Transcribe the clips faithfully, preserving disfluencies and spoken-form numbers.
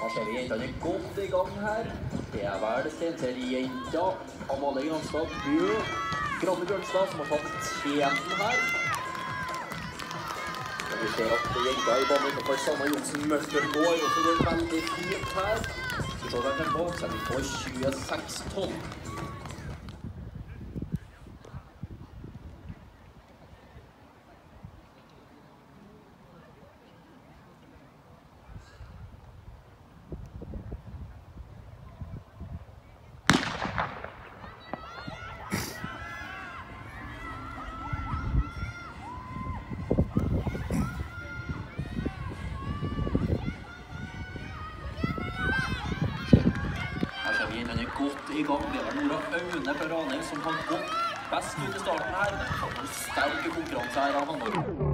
Da ser vi jentene godt i gang her. Det er vel Steinkjer-jenta Amalie Granstad Bjørn Granne Bjørnstad som har tatt tjenten her. Og vi ser at jenta i banen utenfor Sanna Johnsen Møstergård også går veldig fint her. Så ser vi den bak, så er vi på tjueseks tonn. Den er godt i gang. Det er Nora Aune fra Ranheim som har gått best ut i starten her, men får en sterk konkurranse her av Hamburg.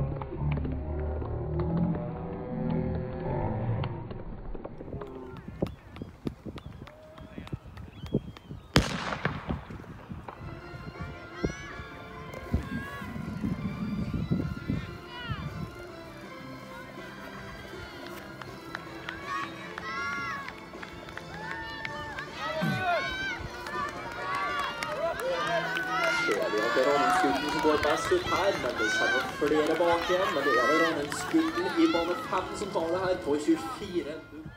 Det er Ranheim-skutten som går best ut her, men det kommer flere bak igjen. Men det er Ranheim-skutten i bane fem som tar det her på tjuefire.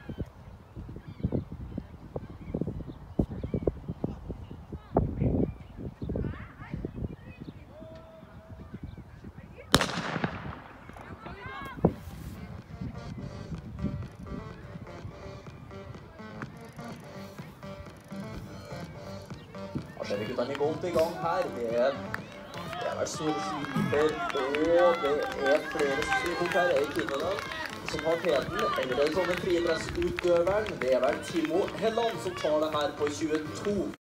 Da ser vi guttene godt i gang her. Det er, det er vel Solskiper, og det er flere som her i Kinnaland som har teten. Eller det er sånn en friidrettsutøveren. Det er vel Timo Helland som tar det her på tjueto.